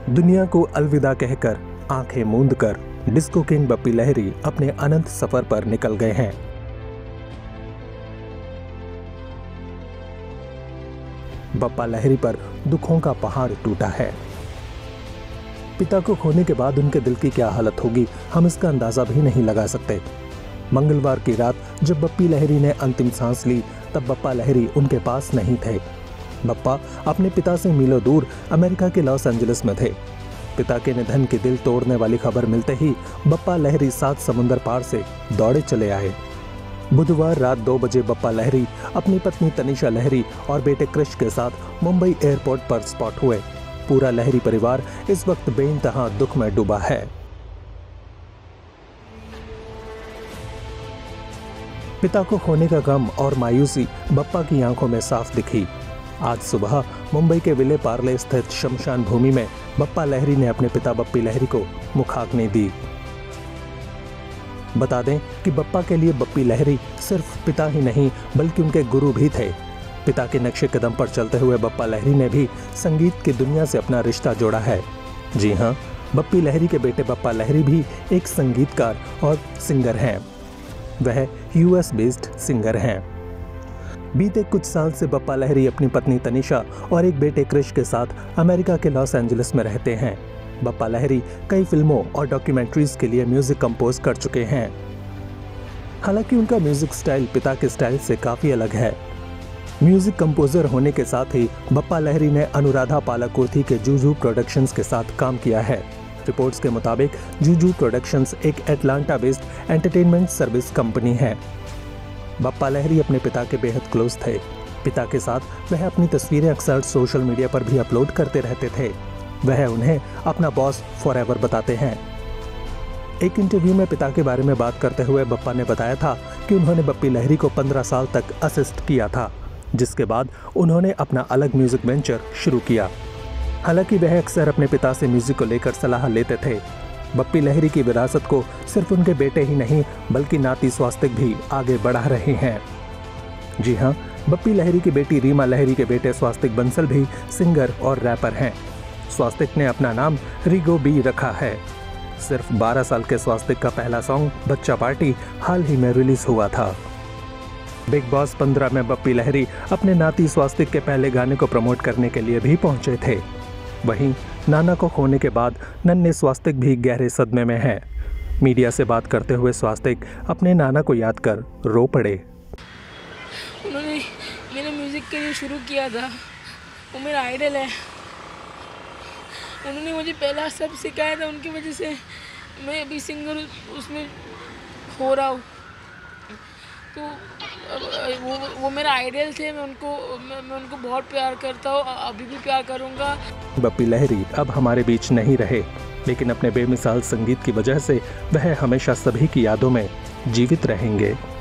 दुनिया को अलविदा कहकर आंखें मूंद कर डिस्को किंग बप्पी लहिरी अपने अनंत सफर पर निकल गए हैं। बप्पा लहिरी पर दुखों का पहाड़ टूटा है। पिता को खोने के बाद उनके दिल की क्या हालत होगी, हम इसका अंदाजा भी नहीं लगा सकते। मंगलवार की रात जब बप्पी लहिरी ने अंतिम सांस ली, तब बप्पा लहिरी उनके पास नहीं थे। बप्पा अपने पिता से मीलों दूर अमेरिका के लॉस एंजलिस में थे। पिता के निधन की दिल तोड़ने वाली खबर मिलते ही बप्पा लहिरी 7 समुंदर पार से दौड़े चले आए। बुधवार रात 2 बजे बप्पा लहिरी अपनी पत्नी तनिषा लहिरी और बेटे क्रिश के साथ मुंबई एयरपोर्ट पर स्पॉट हुए। पूरा लहिरी परिवार इस वक्त बेइंतहा दुख में डूबा है। पिता को खोने का गम और मायूसी बप्पा की आंखों में साफ दिखी। आज सुबह मुंबई के विले पार्ले स्थित शमशान भूमि में बप्पा लहिरी ने अपने पिता बप्पी लहिरी को मुखाग्नि दी। बता दें कि बप्पा के लिए बप्पी लहिरी सिर्फ पिता ही नहीं बल्कि उनके गुरु भी थे। पिता के नक्शे कदम पर चलते हुए बप्पा लहिरी ने भी संगीत की दुनिया से अपना रिश्ता जोड़ा है। जी हाँ, बप्पी लहिरी के बेटे बप्पा लहिरी भी एक संगीतकार और सिंगर हैं। वह यूएस बेस्ड सिंगर हैं। बीते कुछ साल से बप्पा लहिरी अपनी पत्नी तनिषा और एक बेटे क्रिश के साथ अमेरिका के लॉस एंजलिस में रहते हैं। बप्पा लहिरी कई फिल्मों और डॉक्यूमेंट्रीज के लिए म्यूजिक कंपोज कर चुके हैं। हालांकि उनका म्यूजिक स्टाइल पिता के स्टाइल से काफी अलग है। म्यूजिक कंपोजर होने के साथ ही बप्पा लहिरी ने अनुराधा पालाकुर्थी के जूजू प्रोडक्शंस के साथ काम किया है। रिपोर्ट्स के मुताबिक जूजू प्रोडक्शंस एक Atlanta based entertainment service company है। बप्पा लहिरी अपने पिता के बेहद क्लोज थे। पिता के साथ वह अपनी तस्वीरें अक्सर सोशल मीडिया पर भी अपलोड करते रहते थे। वह उन्हें अपना बॉस फॉरएवर बताते हैं। एक इंटरव्यू में पिता के बारे में बात करते हुए बप्पा ने बताया था कि उन्होंने बप्पी लहिरी को 15 साल तक असिस्ट किया था, जिसके बाद उन्होंने अपना अलग म्यूजिक वेंचर शुरू किया। हालांकि वह अक्सर अपने पिता से म्यूजिक को लेकर सलाह लेते थे। बप्पी लहिरी की विरासत को सिर्फ उनके बेटे ही नहीं बल्कि नाती स्वास्तिक भी आगे बढ़ा रहे हैं। जी हाँ, बप्पी लहिरी की बेटी रीमा लहिरी के बेटे स्वास्तिक बंसल भी सिंगर और रैपर हैं। स्वास्तिक ने अपना नाम रिगो बी रखा है। सिर्फ 12 साल के स्वास्तिक का पहला सॉन्ग बच्चा पार्टी हाल ही में रिलीज हुआ था। बिग बॉस 15 में बप्पी लहिरी अपने नाती स्वास्तिक के पहले गाने को प्रमोट करने के लिए भी पहुंचे थे। वहीं नाना को खोने के बाद नन्हे स्वास्तिक भी गहरे सदमे में है। मीडिया से बात करते हुए स्वास्तिक अपने नाना को याद कर रो पड़े। उन्होंने मेरे म्यूज़िक करियर शुरू किया था, वो मेरा आइडल है। उन्होंने मुझे पहला सब सिखाया था, उनकी वजह से मैं अभी सिंगर उसमें हो रहा हूँ। तो वो मेरा आइडल थे। मैं उनको बहुत प्यार करता हूँ, अभी भी प्यार करूँगा। बप्पी लहिरी अब हमारे बीच नहीं रहे, लेकिन अपने बेमिसाल संगीत की वजह से वह हमेशा सभी की यादों में जीवित रहेंगे।